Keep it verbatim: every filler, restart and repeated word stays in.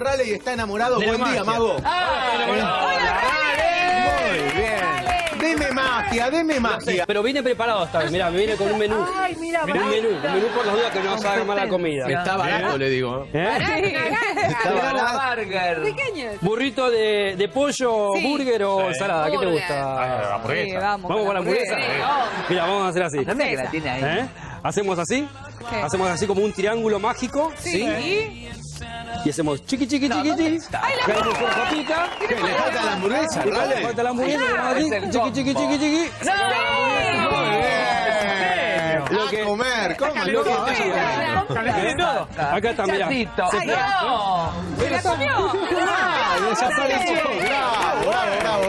Raleigh está enamorado. De la Buen día, magia. Mago. Hola, Muy bien. Deme magia, deme magia. Pero vine preparado esta vez, mirá, me viene con un menú. Ay, mira, Un menú, un menú por las dudas que no salga mala comida. Está barato, le digo. ¿Eh? Está barato. Pequeños. ¿Burrito de, de pollo, Sí. burger o ensalada? ¿Qué te Burger. gusta? Sí, vamos. ¿Vamos con la hamburguesa? Sí, Mira, vamos a hacer así. La que la tiene ahí. ¿Eh? Hacemos así. ¿Qué? Hacemos así como un triángulo mágico. Sí. Y hacemos chiqui, chiqui, chiqui, chiqui. Caemos con papita. ¿Qué, le falta la hamburguesa, Y Raleigh? falta la hamburguesa. Aquí, chiqui, chiqui, chiqui, chiqui. Muy bien. Lo A que- comer, coma, Lo que- coma. todo. Acá está, mirá. Se fue. ¡Se la comió! Ay, desapareció. Bravo, bravo, bravo.